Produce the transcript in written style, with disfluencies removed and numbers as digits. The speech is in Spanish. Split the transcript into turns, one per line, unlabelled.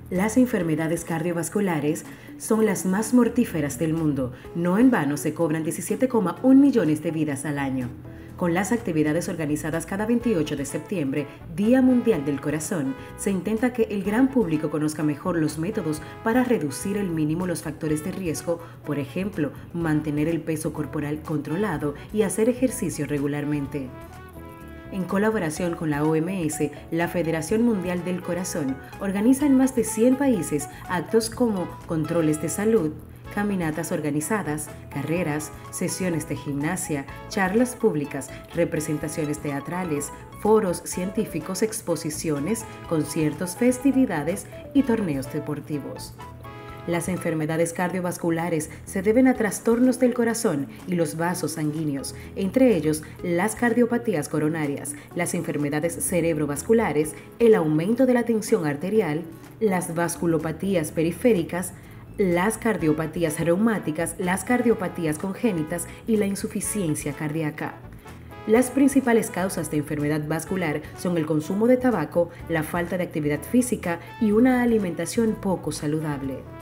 Las enfermedades cardiovasculares son las más mortíferas del mundo. No en vano se cobran 17,1 millones de vidas al año. Con las actividades organizadas cada 28 de septiembre, Día Mundial del Corazón, se intenta que el gran público conozca mejor los métodos para reducir al mínimo los factores de riesgo, por ejemplo, mantener el peso corporal controlado y hacer ejercicio regularmente. En colaboración con la OMS, la Federación Mundial del Corazón organiza en más de 100 países actos como controles de salud, caminatas organizadas, carreras, sesiones de gimnasia, charlas públicas, representaciones teatrales, foros científicos, exposiciones, conciertos, festividades y torneos deportivos. Las enfermedades cardiovasculares se deben a trastornos del corazón y los vasos sanguíneos, entre ellos las cardiopatías coronarias, las enfermedades cerebrovasculares, el aumento de la tensión arterial, las vasculopatías periféricas, las cardiopatías reumáticas, las cardiopatías congénitas y la insuficiencia cardíaca. Las principales causas de enfermedad vascular son el consumo de tabaco, la falta de actividad física y una alimentación poco saludable.